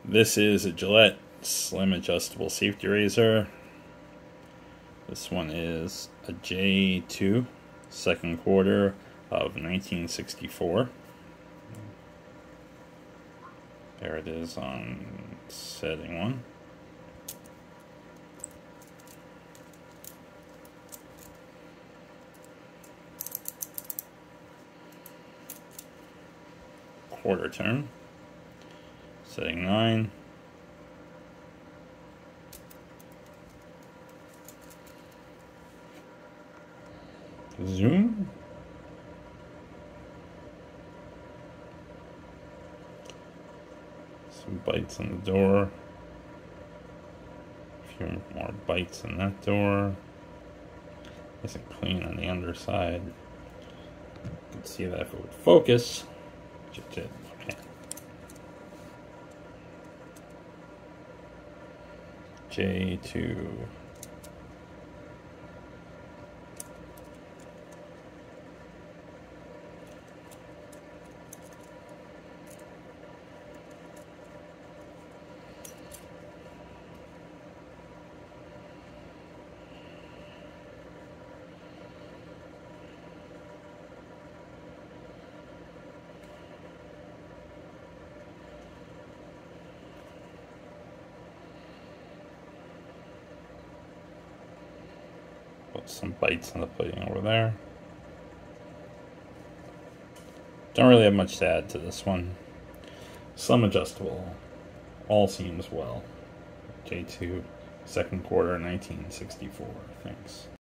This is a Gillette Slim Adjustable Safety Razor. This one is a J2, second quarter of 1964. There it is on setting 1. Quarter turn, setting 9. Zoom. Some bites on the door. A few more bites in that door. Isn't clean on the underside. You can see that if it would focus. Which it did. Okay. J2. Put some bites on the plating over there. Don't really have much to add to this one. Slim adjustable. All seems well. J2, second quarter, 1964. Thanks.